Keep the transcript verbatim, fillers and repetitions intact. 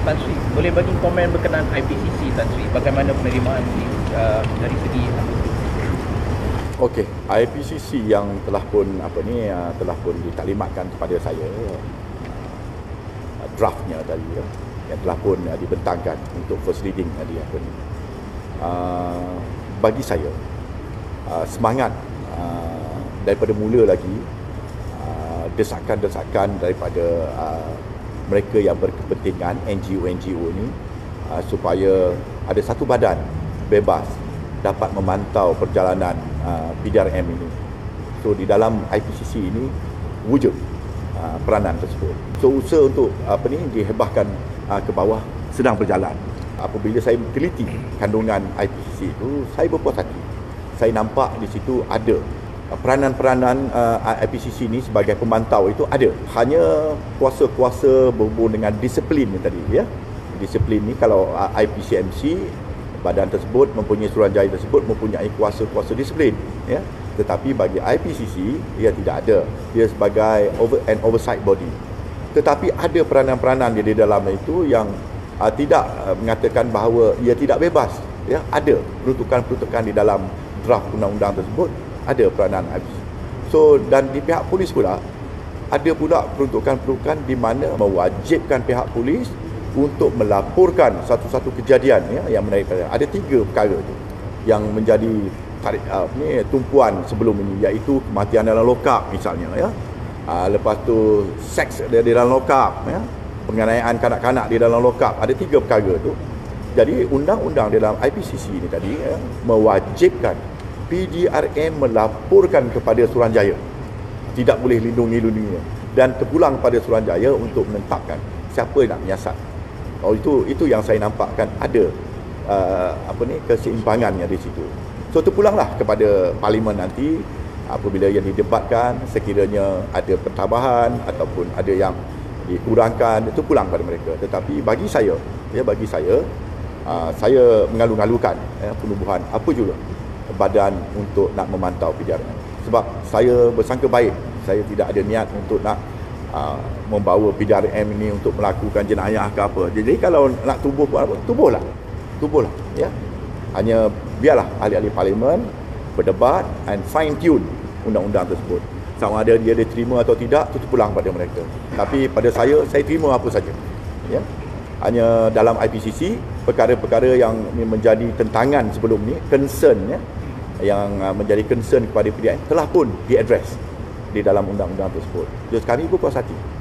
Tan Sri, boleh bagi komen berkenaan I P C C Tan Sri, bagaimana penerimaan ini uh, dari segi Okey, I P C C yang telah pun apa ni uh, telah pun ditaklimatkan kepada saya uh, draftnya tadi ya, yang telah pun uh, dibentangkan untuk first reading tadi apa ni. Uh, bagi saya uh, semangat uh, daripada mula lagi uh, desakan-desakan daripada uh, mereka yang berkepentingan N G O-N G O ni uh, supaya ada satu badan bebas dapat memantau perjalanan uh, P D R M ini. So di dalam I P C C ini wujud uh, peranan tersebut. So usaha untuk apa ni dihebahkan uh, ke bawah sedang berjalan. Apabila saya teliti kandungan I P C C itu, saya berpuas hati. Saya nampak di situ ada peranan-peranan uh, I P C C ini sebagai pemantau itu ada. Hanya kuasa-kuasa berhubung dengan disiplin ni tadi ya. Disiplin ni kalau uh, I P C M C, badan tersebut mempunyai Suruhanjaya tersebut mempunyai kuasa-kuasa disiplin ya. Tetapi bagi I P C C ia tidak ada. Dia sebagai over an oversight body. Tetapi ada peranan-peranan dia di dalam itu yang uh, tidak uh, mengatakan bahawa ia tidak bebas ya. Ada peruntukan-peruntukan di dalam draft undang-undang tersebut, ada peranan I P C C. So dan di pihak polis pula ada pula peruntukan-peruntukan di mana mewajibkan pihak polis untuk melaporkan satu-satu kejadian ya, yang menaikkan. Ada tiga perkara itu yang menjadi tarik uh, ni tumpuan sebelum ini, iaitu kematian dalam lokap misalnya ya. Uh, lepas tu seks di, di dalam lokap ya, penganiayaan kanak-kanak di dalam lokap. Ada tiga perkara tu. Jadi undang-undang dalam I P C C ini tadi ya, mewajibkan P D R M melaporkan kepada Suruhanjaya. Tidak boleh lindungi-lindunginya, dan terpulang pada Suruhanjaya untuk menetapkan siapa yang nak menyiasat. Oh itu itu yang saya nampakkan ada uh, apa ni keseimbangannya di situ. So terpulanglah kepada parlimen nanti apabila yang didebatkan, sekiranya ada pertambahan ataupun ada yang dikurangkan, itu pulang pada mereka. Tetapi bagi saya ya bagi saya uh, saya mengalu-alukan ya, penubuhan apa juga badan untuk nak memantau P D R M. Sebab saya bersangka baik, saya tidak ada niat untuk nak Uh, membawa P D R M ini untuk melakukan jenayah ke apa. Jadi kalau nak tubuh apa, tubuhlah. Tubuhlah ya. Hanya biarlah ahli-ahli parlimen berdebat and fine tune undang-undang tersebut. Sama ada dia diterima atau tidak, itu pulang pada mereka. Tapi pada saya, saya terima apa saja. Ya. Hanya dalam I P C C perkara-perkara yang menjadi tentangan sebelum ni, concern ya, yang menjadi concern kepada P D R M telah pun diadres di dalam undang-undang tersebut. Jadi kami pun puas hati.